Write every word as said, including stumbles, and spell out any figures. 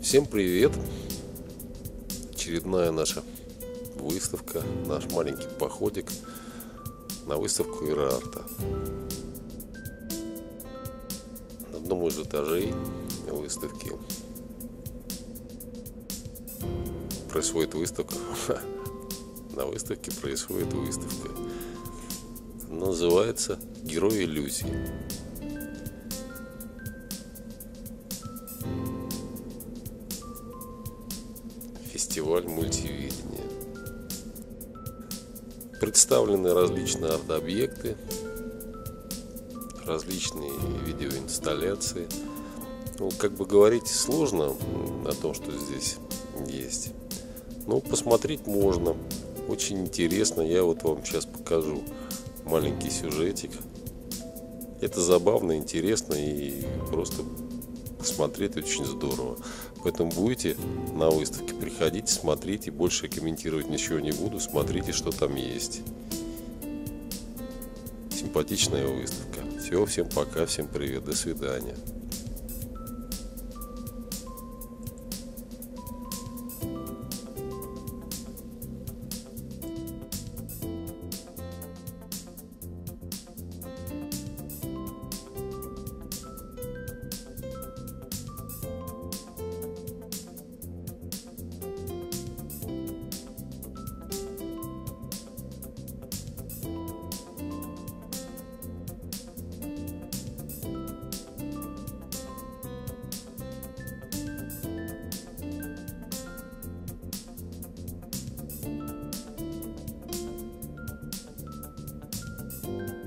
Всем привет! Очередная наша выставка, наш маленький походик на выставку Ирарта. На одном из этажей выставки происходит выставка. На выставке происходит выставка. Называется «Герой иллюзий». Фестиваль мультивидения. Представлены различные арт-объекты, различные видеоинсталляции. Ну, как бы говорить сложно о том, что здесь есть. Но посмотреть можно. Очень интересно. Я вот вам сейчас покажу маленький сюжетик. Это забавно, интересно и просто смотреть очень здорово. Поэтому будете на выставке, приходите, смотрите. Больше комментировать ничего не буду. Смотрите, что там есть. Симпатичная выставка. Все, всем пока, всем привет, до свидания. Thank you.